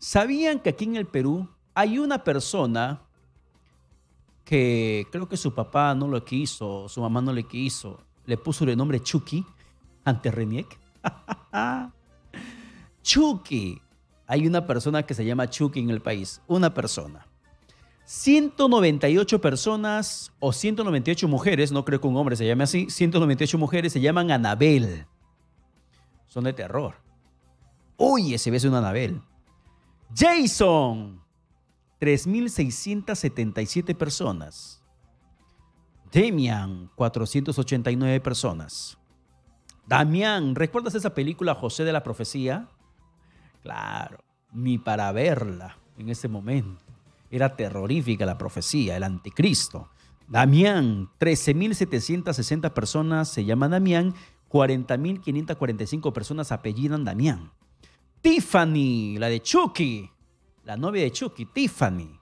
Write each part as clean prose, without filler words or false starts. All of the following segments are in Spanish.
¿Sabían que aquí en el Perú hay una persona que creo que su papá no lo quiso, su mamá no le quiso, le puso el nombre Chucky ante Reniec? Chucky. Hay una persona que se llama Chucky en el país, una persona. 198 personas o 198 mujeres, no creo que un hombre se llame así, 198 mujeres se llaman Anabel. Son de terror. Oye, se ve una Anabel. Jason, 3.677 personas. Demian, 489 personas. Damián, ¿recuerdas esa película José de la Profecía? Claro, ni para verla en ese momento. Era terrorífica la profecía, el anticristo. Damián, 13.760 personas se llaman Damián, 40.545 personas apellidan Damián. Tiffany, la de Chucky, la novia de Chucky, Tiffany.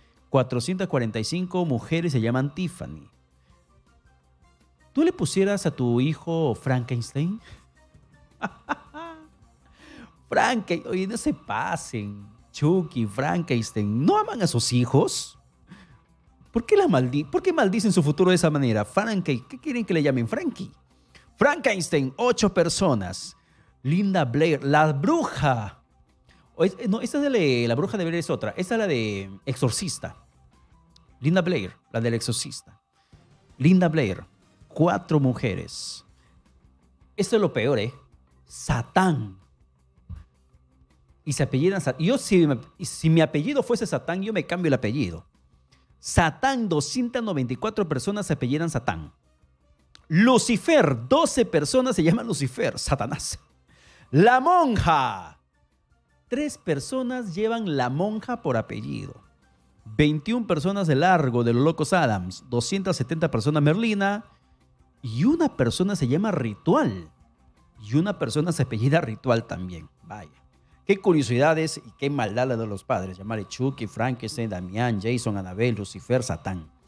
445 mujeres se llaman Tiffany. ¿Tú le pusieras a tu hijo Frankenstein? Frankenstein, oye, no se pasen. Chucky, Frankenstein, ¿no aman a sus hijos? ¿Por qué maldicen su futuro de esa manera? Frankie, ¿qué quieren que le llamen Frankie? Frankenstein, 8 personas. Linda Blair, la bruja. No, esta de la bruja de Blair es otra. Esta es la de Exorcista. Linda Blair, la del Exorcista. Linda Blair, 4 mujeres. Esto es lo peor, ¿eh? Satán. Y se apellidan Satán. Yo, si mi apellido fuese Satán, yo me cambio el apellido. Satán, 294 personas se apellidan Satán. Lucifer, 12 personas se llaman Lucifer, Satanás. La monja, 3 personas llevan la monja por apellido. 21 personas de largo de los locos Adams, 270 personas Merlina y una persona se llama Ritual. Y una persona se apellida Ritual también. Vaya. Qué curiosidades y qué maldad la de los padres. Llamarle Chucky, Frankenstein, Damián, Jason, Anabel, Lucifer, Satán.